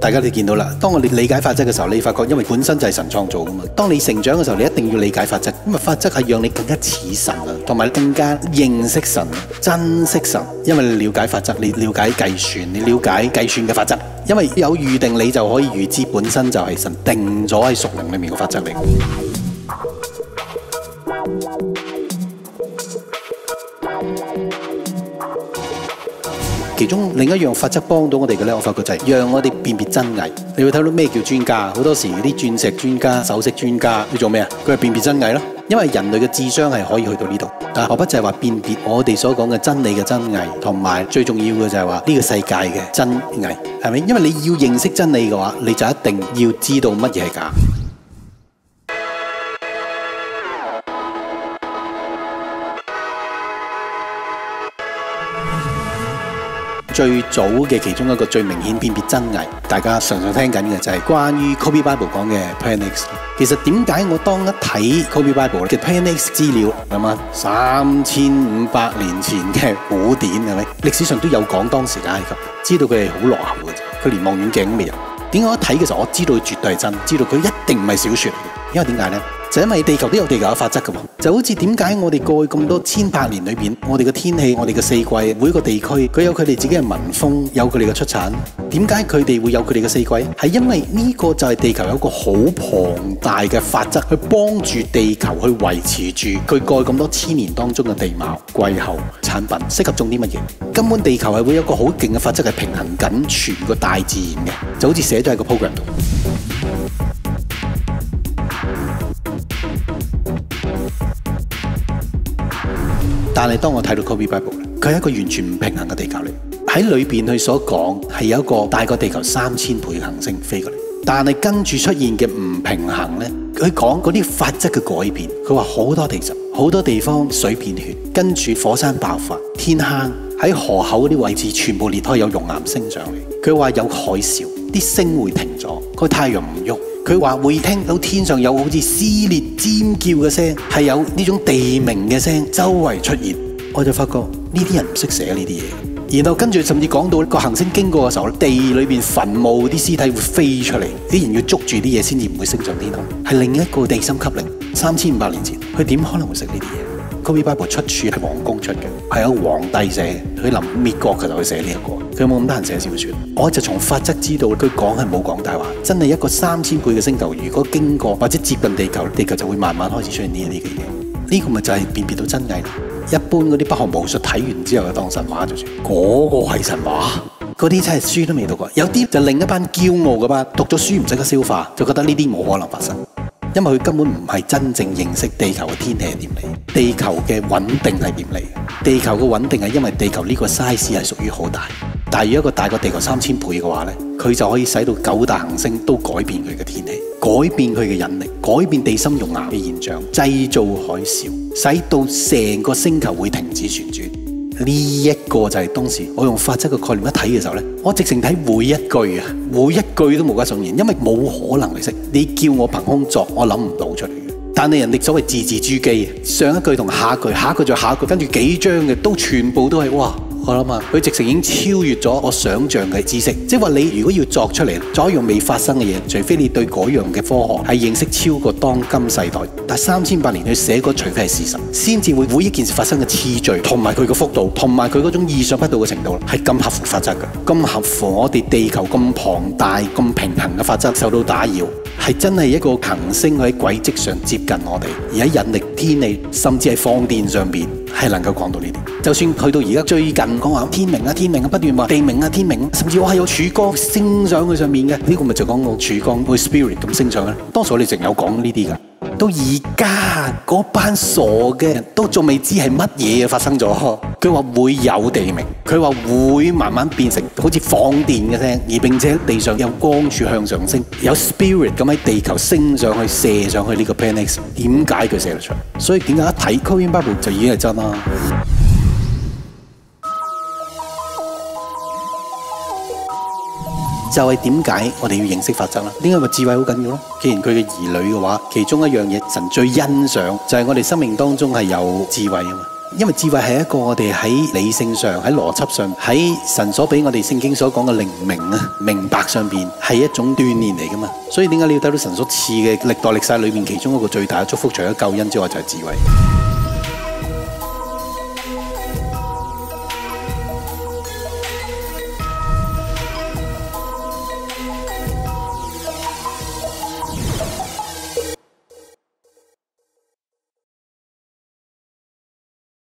大家都見到啦。當我哋理解法則嘅時候，你發覺因為本身就係神創造噶嘛。當你成長嘅時候，你一定要理解法則，因為法則係讓你更加似神啊，同埋更加認識神、珍惜神。因為你了解法則，你了解計算，你了解計算嘅法則。因為有預定，你就可以預知本身就係神定咗喺屬靈裏面嘅法則嚟。其中另一樣法則幫到我哋嘅咧，我發覺就係讓我哋辨別真偽。你會睇到咩叫專家？好多時啲鑽石專家、首飾專家要做咩啊？佢係辨別真偽咯。因為人類嘅智商係可以去到呢度，但係何不就係話辨別我哋所講嘅真理嘅真偽，同埋最重要嘅就係話呢個世界嘅真偽，係咪？因為你要認識真理嘅話，你就一定要知道乜嘢係假。最早嘅其中一個最明顯辨別真偽，大家常常聽緊嘅就係關於 Kobe Bible 講嘅 Plan X。其實點解我當一睇 Kobe Bible 嘅 Plan X 資料，咁啊3500年前嘅古典係咪？歷史上都有講當時嘅埃及，知道佢係好落後嘅啫，佢連望遠鏡都未有。點解我一睇嘅時候，我知道佢絕對係真，知道佢一定唔係小說嚟嘅？因為點解呢？就因為地球都有地球嘅法則㗎嘛，就好似點解我哋過去咁多千百年裏邊，我哋嘅天氣、我哋嘅四季，每一個地區佢有佢哋自己嘅民風，有佢哋嘅出產。點解佢哋會有佢哋嘅四季？係因為呢個就係地球有一個好龐大嘅法則，去幫住地球去維持住佢過去咁多千年當中嘅地貌、季候、產品，適合種啲乜嘢。根本地球係會有一個好勁嘅法則係平衡緊全個大自然嘅，就好似寫咗喺個 program 度。但係當我睇到 Kobe Bible， 佢係一個完全唔平衡嘅地球嚟。喺裏邊佢所講係有一個大過地球3000倍嘅行星飛過嚟，但係跟住出現嘅唔平衡呢，佢講嗰啲法則嘅改變。佢話好多地震，好多地方水變血，跟住火山爆發，天坑喺河口嗰啲位置全部裂開，有熔岩升上嚟。佢話有海嘯，啲星會停咗，個太陽唔喐。佢話會聽到天上有好似撕裂尖叫嘅聲，係有呢種地鳴嘅聲周圍出現。我就發覺呢啲人唔識寫呢啲嘢。然後跟住甚至講到個行星經過嘅時候，地裏邊墳墓啲屍體會飛出嚟，啲人要捉住啲嘢先至唔會升上天空。係另一個地心吸力。3500年前，佢點可能會識呢啲嘢？Kobe Bible 出處係皇宮出嘅，係有皇帝寫嘅。佢臨滅國嘅時候佢寫呢一個，佢冇咁得閒寫小説。我就從法則知道佢講係冇講大話，真係一個3000倍嘅星球，如果經過或者接近地球，地球就會慢慢開始出現呢一啲嘅嘢。呢個咪就係辨別到真偽啦。一般嗰啲北韓巫術睇完之後就當神話就算，嗰個係神話。嗰啲真係書都未讀過，有啲就另一班驕傲嘅班，讀咗書唔識得消化，就覺得呢啲冇可能發生。因為佢根本唔係真正認識地球嘅天氣係點嚟，地球嘅穩定係點嚟。地球嘅穩定係因為地球呢個 size 係屬於好大，但係如果一個大過地球3000倍嘅話呢，佢就可以使到9大行星都改變佢嘅天氣，改變佢嘅引力，改變地心熔岩嘅現象，製造海嘯，使到成個星球會停止旋轉。呢一個就係當時我用法則嘅概念一睇嘅時候呢，我直情睇每一句啊，每一句都無加上言，因為冇可能嚟識。你叫我憑空作，我諗唔到出嚟嘅。但係人哋所謂字字珠璣，上一句同下一句，下一句再下一句，跟住幾章嘅都全部都係哇！我諗啊，佢直情已經超越咗我想象嘅知識。即係話你如果要作出嚟，作一樣未發生嘅嘢，除非你對嗰樣嘅科學係認識超過當今世代，但係3800年去寫嗰，除非係事實，先至會每一件事發生嘅次序，同埋佢嘅幅度，同埋佢嗰種意想不到嘅程度，係咁合乎法則嘅，咁合乎我哋地球咁龐大、咁平衡嘅法則受到打擾，係真係一個行星喺軌跡上接近我哋，而喺引力、天氣，甚至係放電上邊，係能夠講到呢啲。就算去到而家最近講話天明啊天明啊，不斷話地明啊天明，甚至係有曙光升上去上面嘅，呢個咪就講個曙光個 spirit 咁升上去。當時我哋淨有講呢啲㗎，到而家嗰班傻嘅人都仲未知係乜嘢發生咗。佢話會有地明，佢話會慢慢變成好似放電嘅聲，而並且地上有光柱向上升，有 spirit 咁喺地球升上去射上去呢個 Plan X。點解佢射得出？所以點解一睇 Kobe Bible 就已經係真啦？就係點解我哋要認識法則啦？點解個智慧好緊要咯？既然佢嘅兒女嘅話，其中一樣嘢神最欣賞就係我哋生命當中係有智慧啊嘛。 因為智慧係一個我哋喺理性上、喺邏輯上、喺神所俾我哋聖經所講嘅靈明啊、明白上邊係一種鍛鍊嚟噶嘛。所以點解你要睇到神所賜嘅歷代歷世裏面其中一個最大嘅祝福，除咗救恩之外，就係智慧。